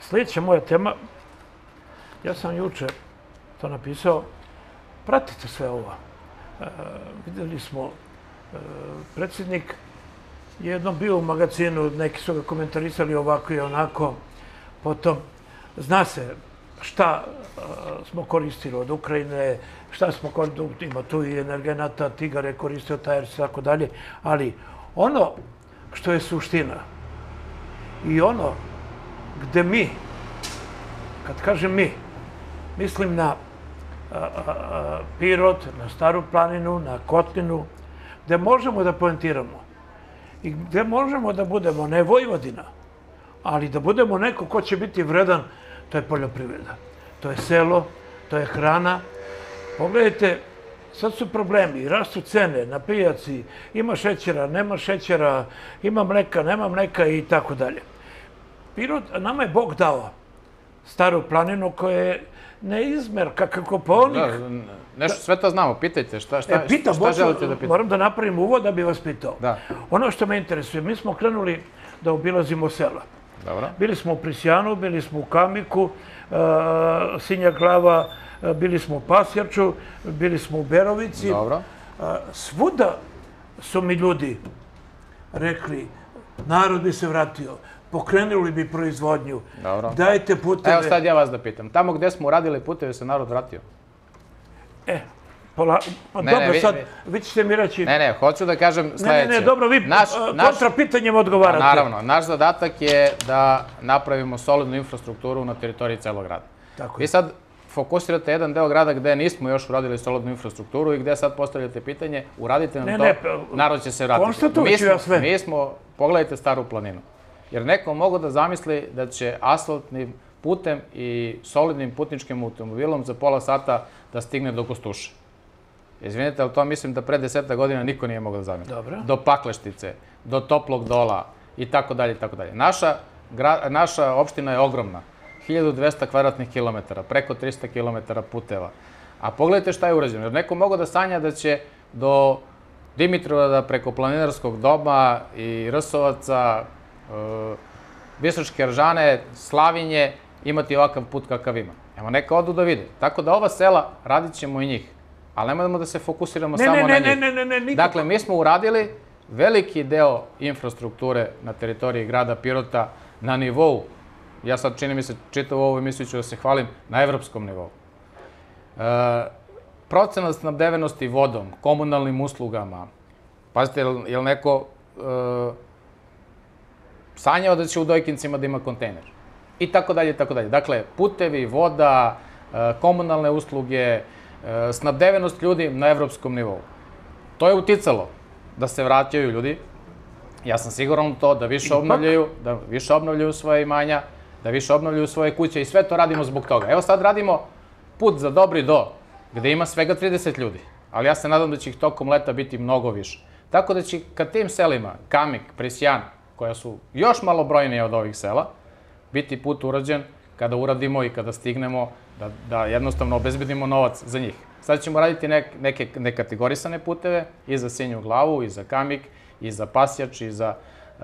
Sljedeća moja tema, ja sam juče to napisao, pratite sve ovo. Vidjeli smo, predsjednik je jednom bio u magazinu, neki su ga komentarisali ovako i onako, potom zna se šta smo koristili od Ukrajine, šta smo koristili, ima tu i energenata, Tigar je koristio Tajers i tako dalje, ali ono što je suština i ono gde mi, kad kažem mi, mislim na Pirot, na Staru planinu, na Kotlinu, gde možemo da poentiramo i gde možemo da budemo, ne Vojvodina, ali da budemo neko ko će biti vredan, to je poljoprivreda. To je selo, to je hrana. Pogledajte, sad su problemi, rastu cene na pijaci, ima šećera, nema šećera, ima mleka, nema mleka i tako dalje. Pirot, nama je Bog dao Staru planinu koja je neizmer, kakav Kopaonik. Nešto sve to znamo, pitajte, šta želite da pitate? Moram da napravim uvod da bi vas pitao. Ono što me interesuje, mi smo krenuli da obilazimo sela. Bili smo u Prisjanu, bili smo u Kamiku, Sinja Glava, bili smo u Pasjarču, bili smo u Berovici. Svuda su mi ljudi rekli, narod bi se vratio, pokrenuli bi proizvodnju, dajte puteve. Evo sad ja vas da pitam, tamo gde smo uradili puteve se narod vratio? Dobro, sad vi ćete mi reći... Ne, hoću da kažem sledeće. Ne, dobro, vi kontra pitanjem odgovarate. Naravno, naš zadatak je da napravimo solidnu infrastrukturu na teritoriji celog grada. Vi sad fokusirate jedan deo grada gde nismo još uradili solidnu infrastrukturu i gde sad postavljate pitanje, uradite nam to, narod će se vratiti. Konstatujući ja sve. Mi smo, pogledajte Staru planinu, jer neko mogu da zamisli da će asfaltnim putem i solidnim putničkim automobilom za pola sata da stigne do Kostuša. Izvinite, ali to mislim da pre 10 godina niko nije mogao da zamisli. Do Pakleštice, do Toplog Dola i tako dalje i tako dalje. Naša opština je ogromna. 1200 kvadratnih kilometara, preko 300 kilometara puteva. A pogledajte šta je urađeno. Jer neko mogu da sanja da će do Dimitrovgrada preko Planinarskog doma i Rsovaca, Bistričke Aržane, Slavinje imati ovakav put kakav ima. Evo, neka odu da vide. Tako da ova sela, radit ćemo i njih. Ali nemojmo da se fokusiramo samo na njih. Dakle, mi smo uradili veliki deo infrastrukture na teritoriji grada Pirota na nivou, ja sad čini mi se čitavu ovu emisiju ću da se hvalim, na evropskom nivou. Procenat snabdevenosti vodom, komunalnim uslugama, pazite, je li neko sanjao da će u Dojkincima da ima kontejner? I tako dalje, i tako dalje. Dakle, putevi, voda, komunalne usluge, snabdevenost ljudi na evropskom nivou. To je uticalo da se vraćaju ljudi. Ja sam siguran u to da više obnavljaju svoje imanja, da više obnavljaju svoje kuće i sve to radimo zbog toga. Evo sad radimo put za Dobri Do, gde ima svega 30 ljudi, ali ja se nadam da će ih tokom leta biti mnogo više. Tako da će ka tim selima, Kamik, Prisjan, koja su još malo brojnije od ovih sela, biti put urađen kada uradimo i kada stignemo da jednostavno obezbedimo novac za njih. Sad ćemo raditi neke nekategorisane puteve i za Sinju Glavu, i za Kamik, i za Pasjač, i za...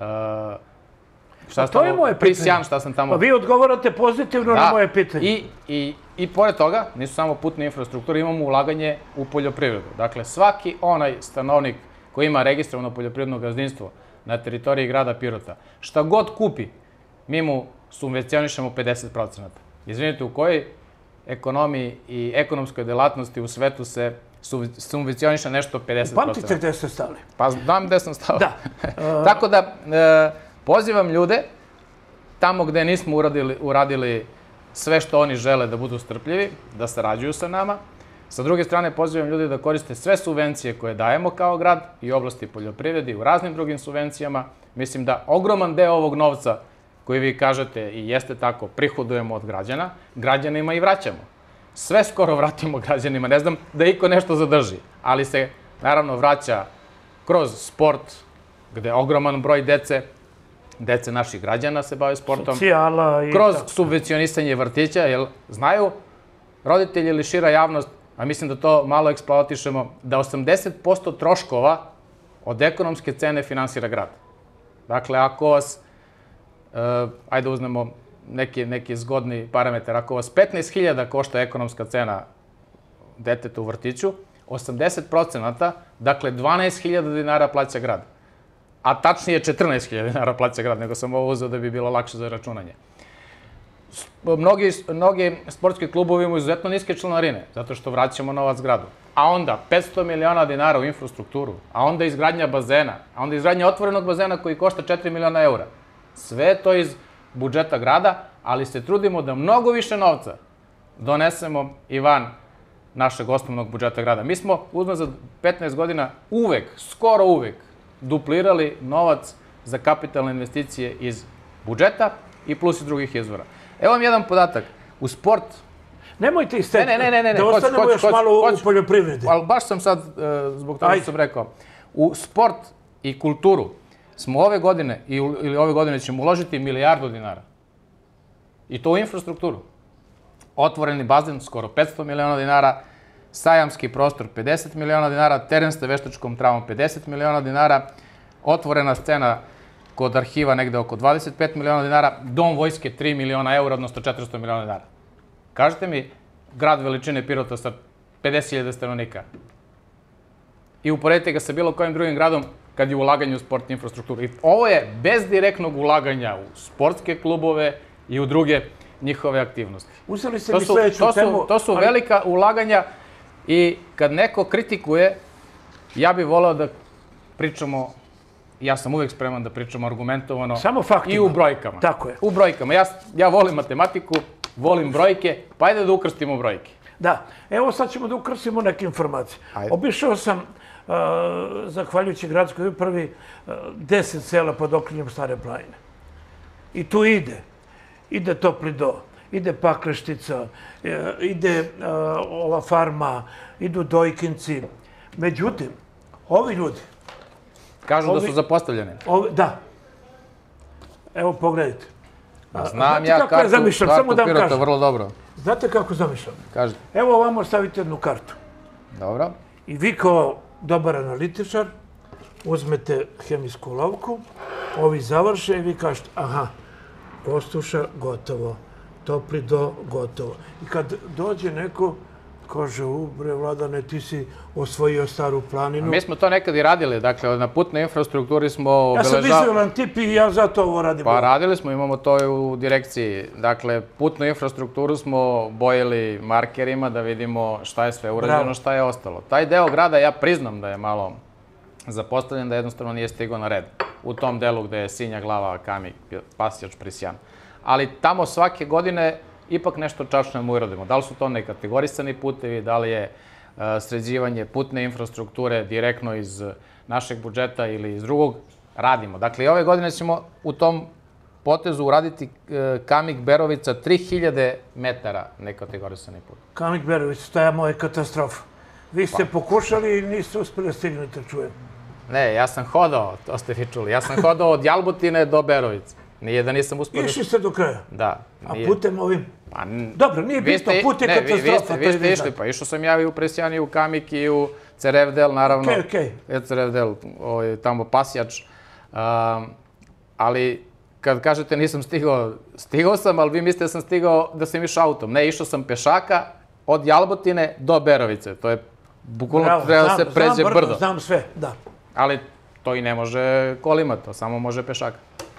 To je moje pitanje. Pa vi odgovarate pozitivno na moje pitanje. I pored toga, nisu samo putne infrastrukture, imamo ulaganje u poljoprivredu. Dakle, svaki onaj stanovnik koji ima registrovano poljoprivredno gazdinstvo na teritoriji grada Pirota, šta god kupi, mi mu subvencionišemo 50%. Izvinite, u kojoj ekonomiji i ekonomskoj delatnosti u svetu se subvencioniše nešto 50%? Pamtite gde ste stali. Pa znam gde sam stao. Tako da, pozivam ljude, tamo gde nismo uradili sve što oni žele da budu strpljivi, da sarađuju sa nama. Sa druge strane, pozivam ljude da koriste sve subvencije koje dajemo kao grad i u oblasti poljoprivrede i u raznim drugim subvencijama. Mislim da ogroman deo ovog novca koji vi kažete i jeste tako, prihodujemo od građana, građanima i vraćamo. Sve skoro vratimo građanima, ne znam da iko nešto zadrži, ali se naravno vraća kroz sport, gde ogroman broj dece naših građana se bave sportom, kroz subvencionisanje vrtića, jer znaju roditelji ili šira javnost, a mislim da to malo eksploatišemo, da 80% troškova od ekonomske cene finansira grad. Dakle, ako vas, ajde uzmemo neki zgodni parametar. Ako vas 15.000 košta ekonomska cena deteta u vrtiću, 80%, dakle 12.000 dinara plaća grad. A tačnije 14.000 dinara plaća grad, nego sam ovo uzeo da bi bilo lakše za računanje. Mnogi sportski klubovi imaju izuzetno niske članarine, zato što vraćamo novac gradu. A onda 500 miliona dinara u infrastrukturu, a onda izgradnja bazena, a onda izgradnja otvorenog bazena koji košta 4 miliona eura. Sve je to iz budžeta grada, ali se trudimo da mnogo više novca donesemo i van našeg osnovnog budžeta grada. Mi smo za 15 godina uvek, skoro uvek, duplirali novac za kapitalne investicije iz budžeta i plus iz drugih izvora. Evo vam jedan podatak. U sport... Nemojte isteti. Ne. Da ostanemo još malo u poljoprivredi. Ali baš sam sad, zbog toga sam rekao, u sport i kulturu smo ove godine, ili ove godine ćemo uložiti milijardu dinara. I to u infrastrukturu. Otvoreni bazen, skoro 500 miliona dinara, sajamski prostor 50 miliona dinara, teren sa veštačkom travom 50 miliona dinara, otvorena scena kod arhiva negde oko 25 miliona dinara, dom vojske 3 miliona eura, odnosno 400 miliona dinara. Kažete mi, grad veličine Pirota sa 50.000 stanovnika i uporedite ga sa bilo kojim drugim gradom kad je ulaganje u sport i infrastrukturu. I ovo je bez direktnog ulaganja u sportske klubove i u druge njihove aktivnosti. Uzeli ste mi sledeću temu. To su velika ulaganja i kad neko kritikuje, ja bih voleo da pričamo, ja sam uvek spreman da pričamo argumentovano. Samo faktima. I u brojkama. Tako je. U brojkama. Ja volim matematiku, volim brojke, pa ajde da ukrstimo brojke. Da. Evo sad ćemo da ukrstimo neke informacije. Obišao sam, zahvaljujući gradskoj upravi, 10 sela pod okriljem Stare planine. I tu ide Topli Do, ide Pakreštica, ide ova farma, idu Dojkinci. Međutim, ovi ljudi... Kažu da su zapostavljeni. Da. Evo, pogledajte. Znam ja kartu Pirota vrlo dobro. Znate kako zamišljam? Kažete. Evo ovamo stavite jednu kartu. Dobro. I vi kao dobar analitičar uzmete hemijsku olovku, ovi završe i vi kažete, aha, Kostuša, gotovo. Topli Do, gotovo. I kad dođe neko, kaže, bre, Vladane, ti si osvojio Staru planinu. Mi smo to nekad i radili, dakle, na putnoj infrastrukturi smo obeležavali... Ja sam vizualan tip i ja zato ovo radim. Pa radili smo, imamo to i u direkciji. Dakle, putnu infrastrukturu smo bojili markerima da vidimo šta je sve urađeno, šta je ostalo. Taj deo grada, ja priznam da je malo zapostavljen, da jednostavno nije stigao na red. U tom delu gde je Sinja, Glava, Kamik, Pasjač, Prisjan. Ali tamo svake godine ipak nešto čačnemo uradimo. Da li su to nekategorisani putevi, da li je sređivanje putne infrastrukture direktno iz našeg budžeta ili iz drugog, radimo. Dakle, i ove godine ćemo u tom potezu uraditi Kamik Berovica 3000 metara nekategorisani put. Kamik Berovica, to je moja katastrofa. Vi ste pokušali i niste uspeli stignete, čujem. Ne, ja sam hodao, to ste vi čuli, ja sam hodao od Jalbutine do Berovice. Nije da nisam uspio... Išli ste do kraja? Da. A putem ovim? Dobro, nije bitno, put je katastrofa. Vi ste išli, pa išao sam ja i u Presjan, i u Kamik, i u Cerevdel, naravno. Okej. Cerevdel, tamo Pasjač. Ali, kad kažete nisam stigao sam, ali vi mislite da sam stigao da sam išao autom. Ne, išao sam pešaka od Jalbutine do Berovice. To je, bukvalno treba da se pređe brdo. Znam sve, da. Ali to i ne može kolima, to samo može pešaka.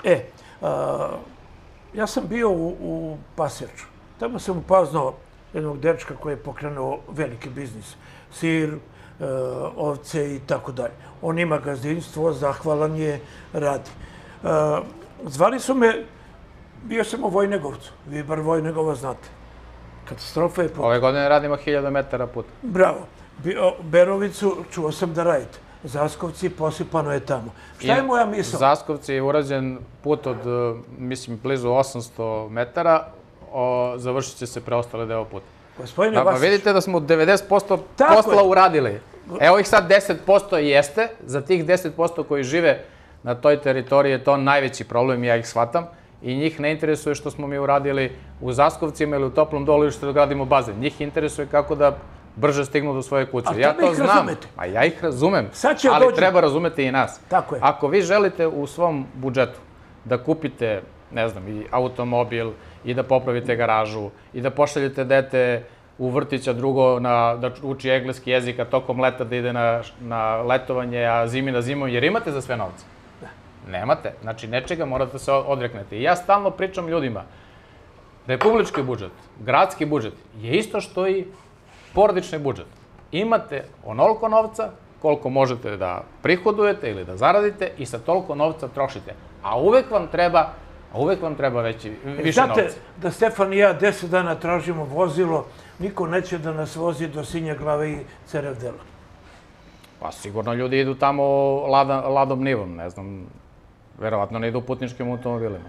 Ja sam bio u Pasjaču. Tamo sam upoznao jednog dečka koji je pokrenuo veliki biznis. Sir, ovce i tako dalje. On ima gazdinstvo, zahvalan je, radi. Zvali su me, bio sam u Vojnegovcu. Vi bar Vojnegova znate. Katastrofa je put. Ove godine radimo 1000 metara puta. Bravo. Berovicu čuo sam da radite. Zaskovci, posipano je tamo. Šta je moja misla? Zaskovci je urađen put od, mislim, blizu 800 metara, završit će se preostale deo puta. Gospodine Vasić. Vidite da smo 90% posla uradili. Evo ih sad 10% jeste, za tih 10% koji žive na toj teritoriji je to najveći problem, ja ih shvatam, i njih ne interesuje što smo mi uradili u Zaskovcima ili u Toplom Dolu ili što gradimo bazen. Njih interesuje kako da brže stignu do svoje kuće. Ja to znam. A ja ih razumem, ali treba razumeti i nas. Tako je. Ako vi želite u svom budžetu da kupite ne znam, i automobil, i da popravite garažu, i da pošaljete dete u vrtića drugo da uči engleski jezik, a tokom leta da ide na letovanje, a zimi na zimu, jer imate za sve novce? Nemate. Znači, nečega morate da se odreknete. I ja stalno pričam ljudima, republički budžet, gradski budžet je isto što i porodični budžet. Imate onoliko novca koliko možete da prihodujete ili da zaradite i sa toliko novca trošite. A uvek vam treba više novca. Znate da Stefan i ja 10 dana tražimo vozilo, niko neće da nas vozi do Sinje Glave i Cerevdela. Pa sigurno ljudi idu tamo ladom nivom, ne znam, verovatno ne idu putničkim automobilima.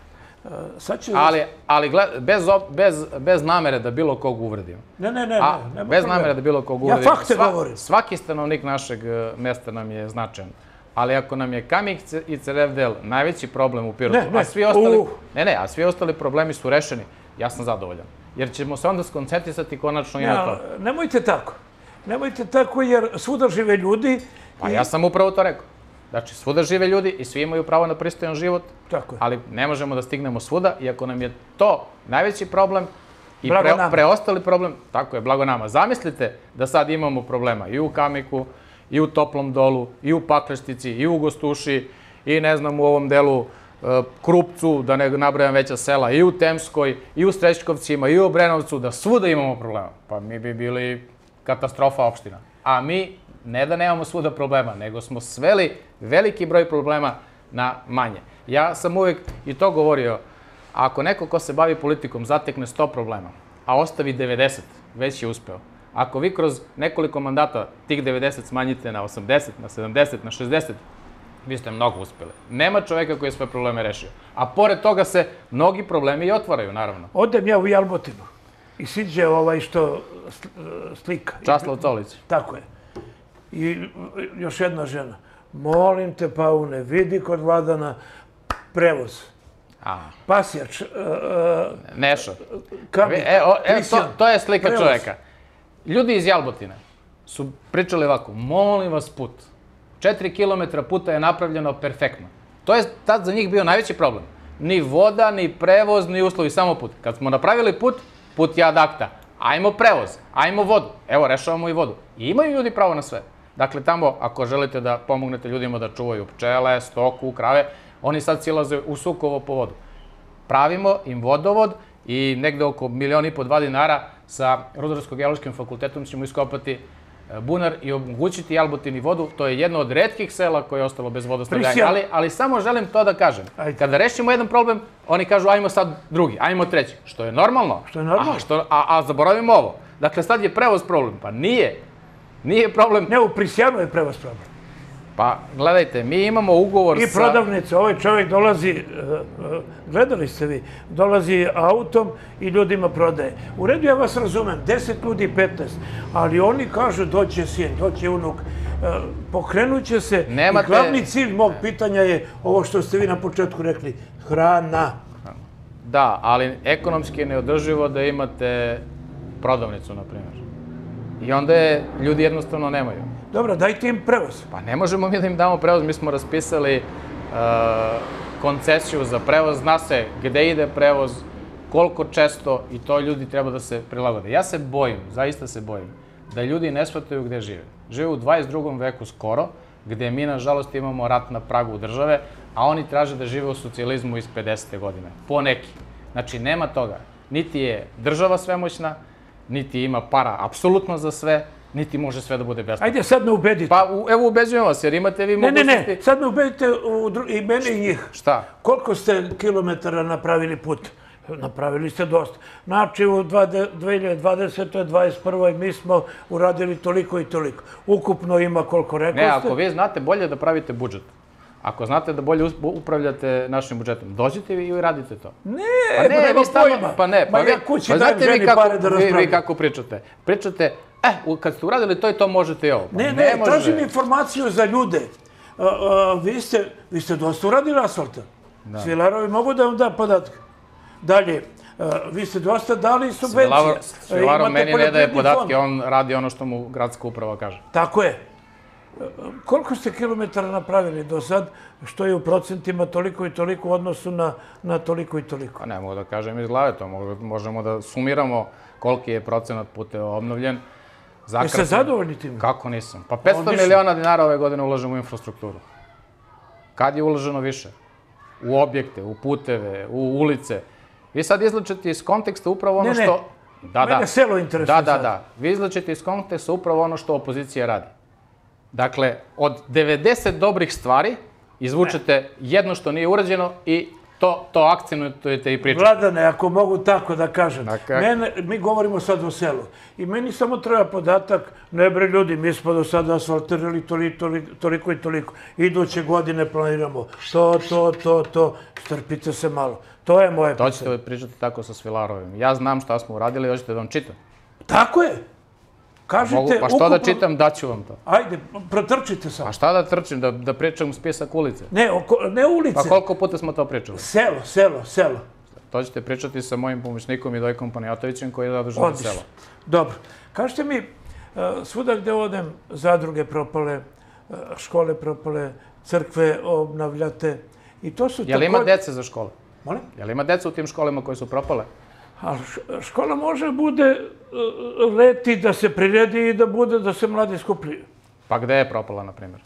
Ali bez namere da bilo kog uvredim. Ne. Bez namere da bilo kog uvredim. Ja fakte govorim. Svaki stanovnik našeg mesta nam je značajan. Ali ako nam je Kamik i Cerevdel najveći problem u Pirotu, a svi ostali problemi su rešeni, ja sam zadovoljan. Jer ćemo se onda skoncentrisati konačno i na to. Nemojte tako jer svuda žive ljudi. Pa ja sam upravo to rekao. Znači, svuda žive ljudi i svi imaju pravo na pristojan život, ali ne možemo da stignemo svuda i ako nam je to najveći problem i preostali problem, tako je, blago nama. Zamislite da sad imamo problema i u Kamiku, i u Toplom Dolu, i u Pakleštici, i u Gostuši, i ne znam u ovom delu Krupcu, da ne nabrajam veća sela, i u Temskoj, i u Strećkovcima, i u Obrenovcu, da svuda imamo problema. Pa mi bi bili katastrofa opština. A mi ne da nemamo svuda problema, nego smo sveli veliki broj problema na manje. Ja sam uvijek i to govorio, ako neko ko se bavi politikom zatekne 100 problema, a ostavi 90, već je uspeo. Ako vi kroz nekoliko mandata tih 90 smanjite na 80, na 70, na 60, vi ste mnogo uspeli. Nema čoveka koji je sve probleme rešio. A pored toga se mnogi problemi i otvaraju, naravno. Odem ja u Jalbotinu i siđe što slika. Časlav Colić. Tako je. I još jedna žena. Molim te, Paune, vidi kod Vladana prevoz. Pasjač. Nešo. Kamik. To je slika čoveka. Ljudi iz Jalbotina su pričali ovako, molim vas put. 4 kilometra puta je napravljeno perfektno. To je tad za njih bio najveći problem. Ni voda, ni prevoz, ni uslovi, samo put. Kad smo napravili put je ad acta. Ajmo prevoz, ajmo vodu. Evo, rešavamo i vodu. I imaju ljudi pravo na sve. Dakle, tamo, ako želite da pomognete ljudima da čuvaju pčele, stoku, krave, oni sad silaze u Sukovo po vodu. Pravimo im vodovod i negde oko 1,5 miliona, 2 dinara sa Rudarsko-geološkim fakultetom ćemo iskopati bunar i omogućiti Jalbotini vodu. To je jedno od retkih sela koje je ostalo bez vodosnabdevanja. Ali samo želim to da kažem. Kada rešimo jedan problem, oni kažu ajmo sad drugi, ajmo treći. Što je normalno. A zaboravimo ovo. Dakle, sad je prevoz problem. Pa nije. Nije problem. Ne, u Prisjanu je prevoz problem. Pa, gledajte, mi imamo ugovor sa... I prodavnica, ovaj čovjek dolazi, gledali ste vi, dolazi autom i ljudima prodaje. U redu, ja vas razumem, 10 ljudi, 15, ali oni kažu doće sin, doće unuk, pokrenut će se i glavni cilj mog pitanja je ovo što ste vi na početku rekli, hrana. Da, ali ekonomski je neodrživo da imate prodavnicu, na primjer. I onda je ljudi jednostavno nemaju. Dobro, dajte im prevoz. Pa ne možemo mi da im damo prevoz, mi smo raspisali koncesiju za prevoz, zna se gde ide prevoz, koliko često i to ljudi treba da se prilagode. Ja se bojim, zaista se bojim, da ljudi ne shvataju gde žive. Žive u 22. veku skoro, gde mi, nažalost, imamo rat na pragu države, a oni traže da žive u socijalizmu iz 50. godine. Po neki. Znači, nema toga. Niti je država svemoćna, niti ima para apsolutno za sve, niti može sve da bude besplatno. Ajde, sad me ubedite. Pa, evo, ubeđujem vas, jer imate vi mogućnosti... Ne, sad me ubedite i mene i njih. Šta? Koliko ste kilometara napravili put? Napravili ste dosta. Znači, u 2020. 2021. mi smo uradili toliko i toliko. Ukupno ima koliko rekao ste. Ne, ako vi znate bolje da pravite budžet, ako znate da bolje upravljate našim budžetom, dođite vi i radite to. Ne, nema pojma. Pa ne, pa ja kući dajem ženi pare da raspravljam. Vi kako pričate? Pričate, kad ste uradili to i to možete i ovo. Ne, tražim informaciju za ljude. Vi ste dosta uradili asfalta. Svilarovi mogu da vam da podatke. Dalje, vi ste dosta dali subvencije. Svilarov meni ne daje podatke, on radi ono što mu gradska uprava kaže. Tako je. Koliko ste kilometara napravili do sad, što je u procentima toliko i toliko u odnosu na toliko i toliko? Ne mogu da kažem iz glave to, možemo da sumiramo koliki je procenat puteva obnovljen. Jeste zadovoljni tim? Kako nisam? Pa 500 miliona dinara ove godine ulažemo u infrastrukturu. Kad je uloženo više? U objekte, u puteve, u ulice. Vi sad izlačete iz konteksta upravo ono što... Mene selo interesuje sad. Da. Vi izlačete iz konteksta upravo ono što opozicija radi. Dakle, od 90 dobrih stvari izvučete jedno što nije urađeno i to akcentujete i pričate. Vladane, ako mogu tako da kažem, mi govorimo sad o selu i meni samo treba podatak, ne bre ljudi, mi smo do sada asfaltirali toliko i toliko, iduće godine planiramo to, strpite se malo. To je moje pitanje. To ćete pričati tako sa Svilarovim. Ja znam šta smo uradili, hoćete da vam čitam. Tako je. Kažete... Pa što da čitam, daću vam to. Ajde, protrčite sam. A šta da trčim, da pričam spisak ulice? Ne ulice. Pa koliko puta smo to pričali? Selo. To ćete pričati sa mojim pomoćnikom i Dojkom Panajatovićem koji je zadužen za selo. Dobro. Kažete mi, svuda gde odem, zadruge propale, škole propale, crkve obnavljate i to su... Jel ima dece za škole? Molim? Jel ima deca u tim školama koje su propale? Ali škola može bude leti da se priredi i da bude da se mladi skupljaju. Pa gde je propala, na primjer?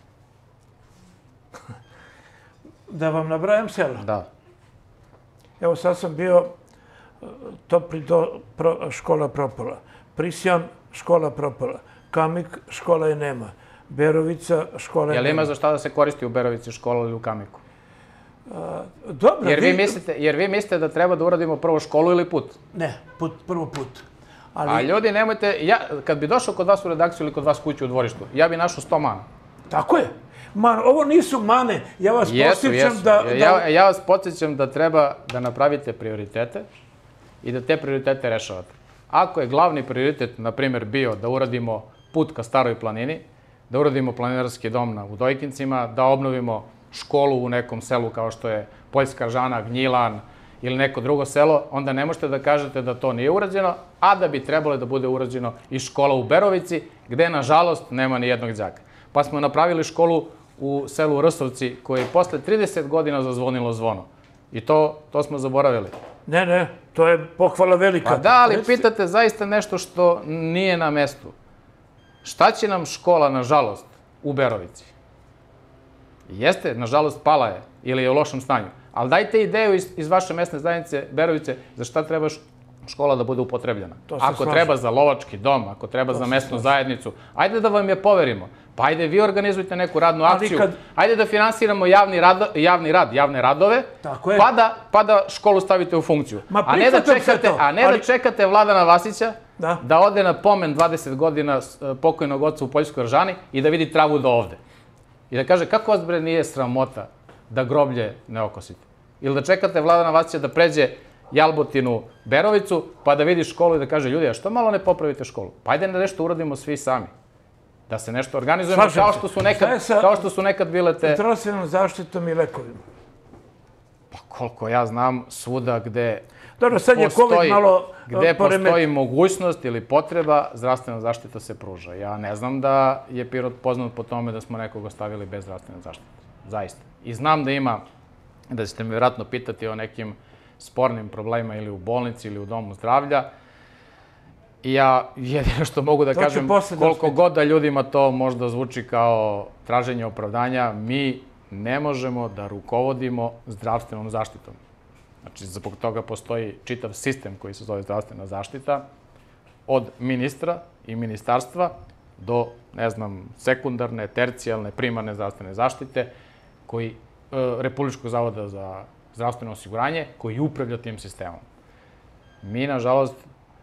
Da vam nabrajam sela? Da. Evo sad sam bio Topli škola propala. Prisjan, škola propala. Kamik, škola je nema. Berovica, škola je nema. Jel ima za šta da se koristi u Berovici škola ili u Kamiku? Dobro. Jer vi mislite da treba da uradimo prvo školu ili put? Ne, prvo put. A ljudi, nemojte, kad bi došao kod vas u redakciju ili kod vas kuću u dvorištu, ja bi našao 100 mana. Tako je. Ovo nisu mane, ja vas podsjećam da... Ja vas podsjećam da treba da napravite prioritete i da te prioritete rešavate. Ako je glavni prioritet, na primjer, bio da uradimo put ka Staroj planini, da uradimo planinarski dom u Dojkincima, da obnovimo školu u nekom selu kao što je Poljska Žana, Gnjilan ili neko drugo selo, onda ne možete da kažete da to nije urađeno, a da bi trebalo da bude urađeno i škola u Berovici, gde, nažalost, nema ni jednog đaka. Pa smo napravili školu u selu Rsovci, koje je posle 30 godina zazvonilo zvono. I to smo zaboravili. Ne, to je pohvala velika. Pa da, ali pitate zaista nešto što nije na mestu. Šta će nam škola, nažalost, u Berovici? Jeste, nažalost, pala je ili je u lošem stanju. Ali dajte ideju iz vaše mesne zajednice Berovice za šta treba škola da bude upotrebljena. Ako treba za lovački dom, ako treba za mesnu zajednicu, ajde da vam je poverimo. Pa ajde vi organizujte neku radnu akciju, ajde da finansiramo javne radove, pa da školu stavite u funkciju. A ne da čekate Vladana Vasića da ode na pomen 20 godina pokojnog oca u Poljskoj Ržani i da vidi travu do ovde. I da kaže, kako vas bre nije sramota da groblje ne okosite? Ili da čekate Vladana Vasića da pređe Jalbotinu, Berovicu, pa da vidi školu i da kaže, ljudi, a što malo ne popravite školu? Pa ajde da nešto uradimo svi sami. Da se nešto organizujemo kao što su nekad bile te... Zdravstvenom zaštitom i lekovima. Pa koliko ja znam, svuda gde postoji mogućnost ili potreba, zdravstvena zaštita se pruža. Ja ne znam da je Pirot poznat po tome da smo nekog ostavili bez zdravstvene zaštite. Zaista. I znam da ima, da ćete me vjerojatno pitati o nekim spornim problemima ili u bolnici ili u domu zdravlja. I ja jedino što mogu da kažem, koliko god da ljudima to možda zvuči kao traženje opravdanja, mi ne možemo da rukovodimo zdravstvenom zaštitom. Znači, zbog toga postoji čitav sistem koji se zove zdravstvena zaštita, od ministra i ministarstva do, ne znam, sekundarne, tercijalne, primarne zdravstvene zaštite, Republičkog zavoda za zdravstveno osiguranje, koji upravlja tim sistemom. Mi, nažalost,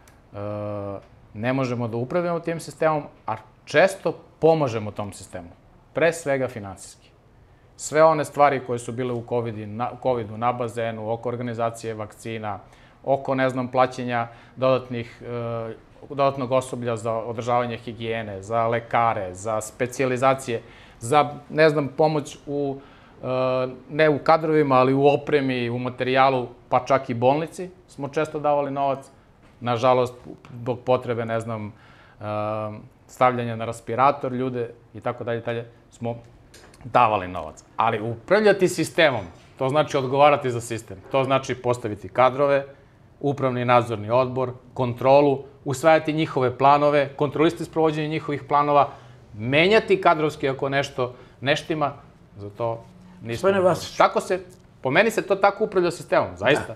ne možemo da upravljamo tim sistemom, a često pomažemo tom sistemu. Pre svega finansijski. Sve one stvari koje su bile u COVID-u na bazenu, oko organizacije vakcina, oko, ne znam, plaćanja dodatnog osoblja za održavanje higijene, za lekare, za specijalizacije, za, ne znam, pomoć ne u kadrovima, ali u opremi, u materijalu, pa čak i bolnici smo često davali novac. Nažalost, zbog potrebe, ne znam, stavljanja na respirator ljude i tako dalje, smo davali novac. Ali upravljati sistemom, to znači odgovarati za sistem. To znači postaviti kadrove, upravni i nadzorni odbor, kontrolu, usvajati njihove planove, kontrolisati sprovođenje njihovih planova, menjati kadrovski ako nešto neštima, za to nismo. Tako se, po meni se to tako upravlja sistemom, zaista.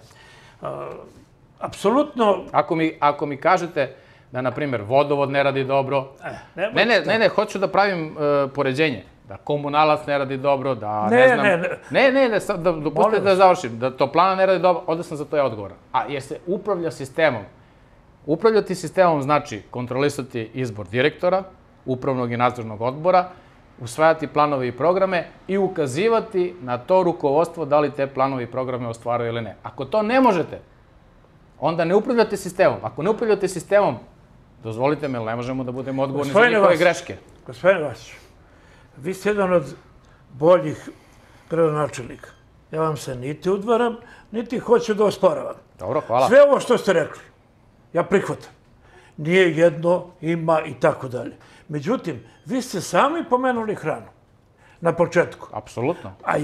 Apsolutno. Ako mi kažete da, na primjer, vodovod ne radi dobro, ne, hoću da pravim poređenje. Da komunalac ne radi dobro, da ne znam... Ne, dopustite da završim, da toplana ne radi dobro, onda sam za to ja odgovoran. A jer se upravlja sistemom. Upravljati sistemom znači kontrolisati izbor direktora, upravnog i nadzornog odbora, usvajati planove i programe i ukazivati na to rukovodstvo da li te planove i programe ostvaruju ili ne. Ako to ne možete, onda ne upravljate sistemom. Ako ne upravljate sistemom, dozvolite me, ne možemo da budemo odgovorni za njihove greške. Gospodine Vasić, vi ste jedan od boljih gradonačelnika. Ja vam se niti udvaram, niti hoću da osporavam. Dobro, hvala. Sve ovo što ste rekli, ja prihvatam. Nije jedno, ima i tako dalje. Međutim, vi ste sami pomenuli hranu na početku. Apsolutno. A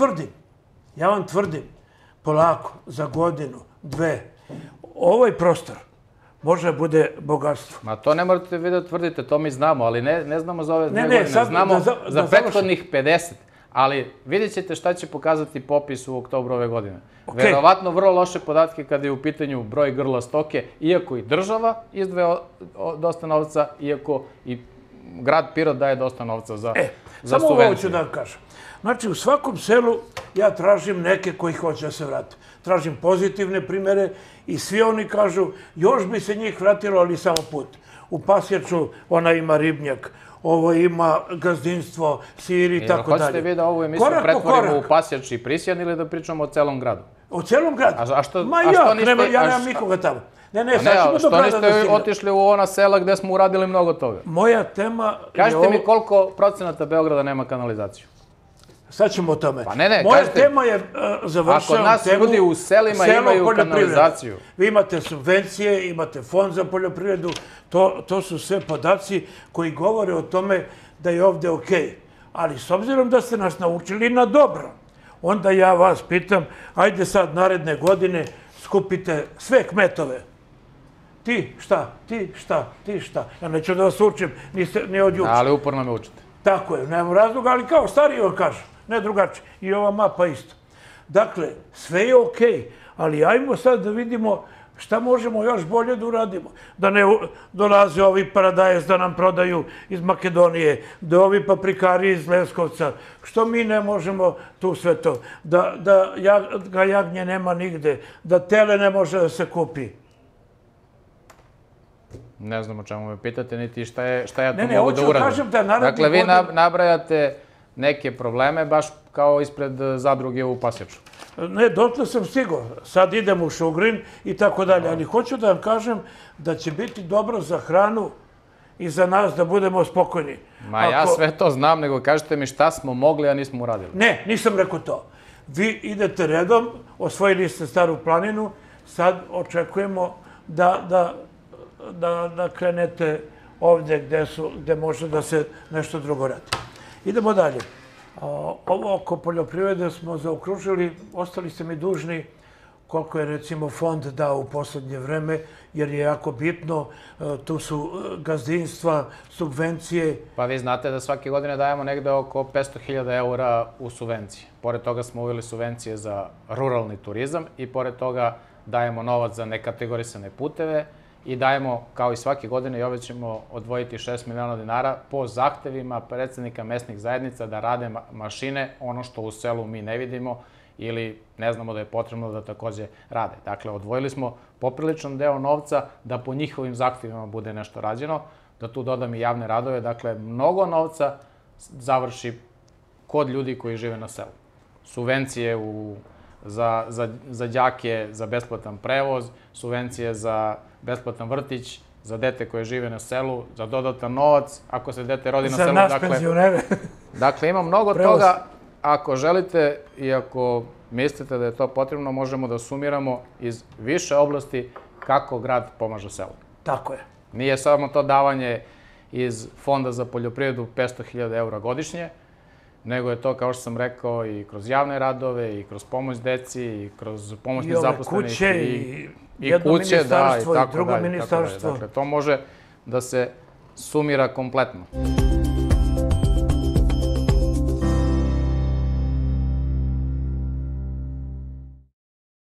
ja vam tvrdim, polako, za godinu, dve, ovaj prostor može da bude bogatstvo. Ma to ne morate vi da tvrdite, to mi znamo, ali ne znamo za ove 2 godine, znamo za prethodnih 50. Ali vidjet ćete šta će pokazati popis u oktobru ove godine. Verovatno vrlo loše podatke kada je u pitanju broj grla stoke, iako i država izdvaja dosta novca, iako i grad Pirot daje dosta novca za subvencije. Samo ovo ću da vam kažem. Znači, u svakom selu ja tražim neke koji hoće da se vrate. Tražim pozitivne primere i svi oni kažu, još bi se njih vratilo, ali samo put. U Pasjaču ona ima ribnjak, ovo ima gazdinstvo, sir i tako dalje. Hoćete vi da ovu emisiju pretvorimo u Pasjač i Prisjan ili da pričamo o celom gradu? O celom gradu? Ma ja nemam nikoga tamo. Ne, sad ćemo do grada da stignemo. Što niste otišli u ona sela gde smo uradili mnogo toga? Moja tema je ovo... Kažite mi koliko procenata Beograda nema kanalizaciju? Sad ćemo o tome. Pa ne, moja tema je završavam temu... Ako nas ljudi u selima imaju kanalizaciju. Vi imate subvencije, imate fond za poljoprivredu, to su sve podaci koji govore o tome da je ovde okej. Ali s obzirom da ste nas naučili na dobro, onda ja vas pitam, ajde sad naredne godine skupite sve kmetove. Ti šta, ti šta, ti šta. Ja neću da vas učim, ni od juče. Ali uporno me učite. Tako je, nemam razloga, ali kao stariji vam kažu, ne drugačije. I ova mapa isto. Dakle, sve je okej, ali ajmo sad da vidimo šta možemo još bolje da uradimo. Da ne dolaze ovi paradajz da nam prodaju iz Makedonije, da ovi paprikari iz Leskovca. Što mi ne možemo tu sve to? Da jagnje nema nigde, da tele ne može da se kupi. Ne znam o čemu me pitate, niti šta ja tu mogu da uradim. Dakle, vi nabrajate neke probleme, baš kao ispred zadruge u Pasjaču. Ne, dotle sam stigao. Sad idem u Šugrin i tako dalje. Ali hoću da vam kažem da će biti dobro za hranu i za nas da budemo spokojni. Ma ja sve to znam, nego kažete mi šta smo mogli, a nismo uradili. Ne, nisam rekao to. Vi idete redom, osvojili ste Staru planinu, sad očekujemo da krenete ovde gde može da se nešto drugo radi. Idemo dalje. Ovo oko poljoprivrede smo zaokružili, ostali ste mi dužni koliko je recimo fond dao u poslednje vreme, jer je jako bitno, tu su gazdinstva, subvencije. Pa vi znate da svake godine dajemo negde oko 500.000 eura u subvencije. Pored toga smo uveli subvencije za ruralni turizam i pored toga dajemo novac za nekategorisane puteve i dajemo, kao i svake godine, i ove ćemo odvojiti 6 miliona dinara po zahtevima predsednika mesnih zajednica da rade mašine, ono što u selu mi ne vidimo ili ne znamo da je potrebno da takođe rade. Dakle, odvojili smo popriličan deo novca da po njihovim zahtevima bude nešto rađeno, da tu dodam i javne radove. Dakle, mnogo novca završi kod ljudi koji žive na selu. Subvencije za đake, za besplatan prevoz, subvencije za besplatan vrtić, za dete koje žive na selu, za dodatan novac, ako se dete rodi na selu. Za nas penzionere. Dakle, ima mnogo toga. Ako želite i ako mislite da je to potrebno, možemo da sumiramo iz više oblasti kako grad pomaže selu. Tako je. Nije samo to davanje iz Fonda za poljoprivredu 500.000 eura godišnje, nego je to, kao što sam rekao, i kroz javne radove, i kroz pomoć deci, i kroz pomoć nezaposlenih. I ove kuće, i jedno ministarstvo, i drugo ministarstvo. Dakle, to može da se sumira kompletno.